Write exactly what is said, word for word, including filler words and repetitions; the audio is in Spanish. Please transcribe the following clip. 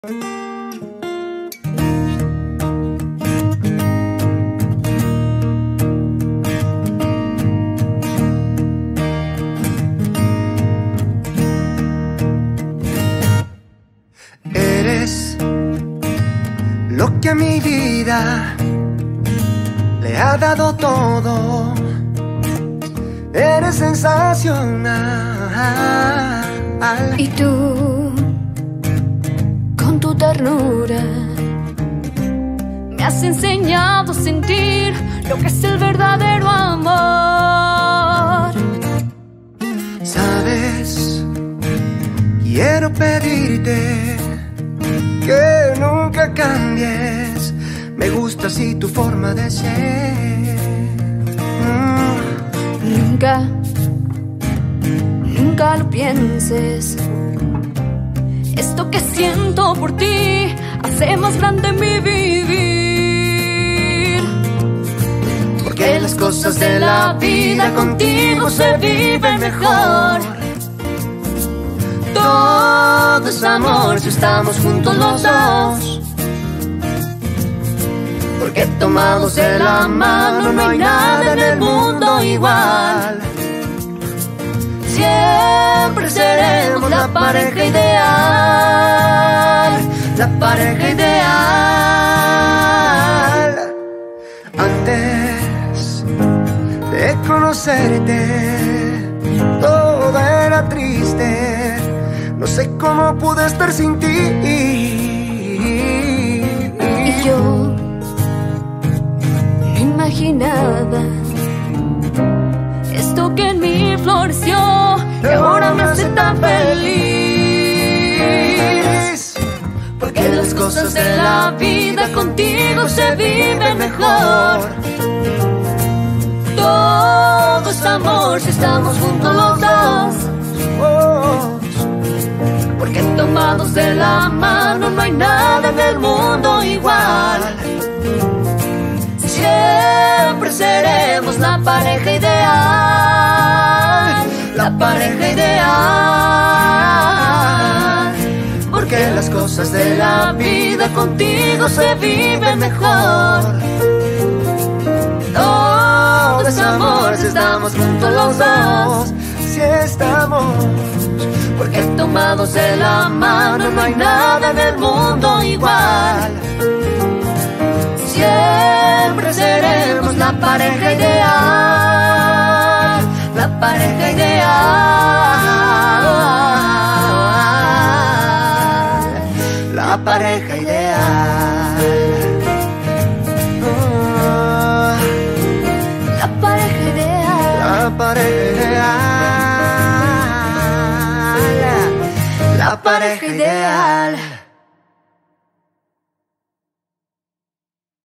Eres lo que a mi vida le ha dado todo. Eres sensacional. Y tú, con tu ternura, me has enseñado a sentir lo que es el verdadero amor. Sabes, quiero pedirte que nunca cambies. Me gusta así tu forma de ser. Mm. Nunca, nunca lo pienses. Esto que siento por ti hace más grande mi vivir. Porque las cosas de la vida contigo se viven mejor. Todo es amor si estamos juntos los dos. Porque tomados de la mano no hay nada en el mundo igual. Siempre seremos la pareja ideal, la pareja ideal. Antes de conocerte, todo era triste. No sé cómo pude estar sin ti. Y yo no imaginaba esto que en mí floreció, que ahora me hace tan feliz. Porque las cosas de la vida contigo se viven mejor. Todo es amor si estamos juntos los dos. Oh. Porque tomados de la mano no hay nada en el mundo igual. Siempre seremos la pareja ideal, la pareja ideal. Porque las cosas de la vida contigo se viven mejor. Todo es amor si estamos juntos los dos. Si estamos, porque tomados de la mano no hay nada en el mundo igual. Siempre seremos la pareja ideal, la pareja ideal, la pareja ideal. Oh, la pareja ideal, la pareja ideal, la pareja ideal.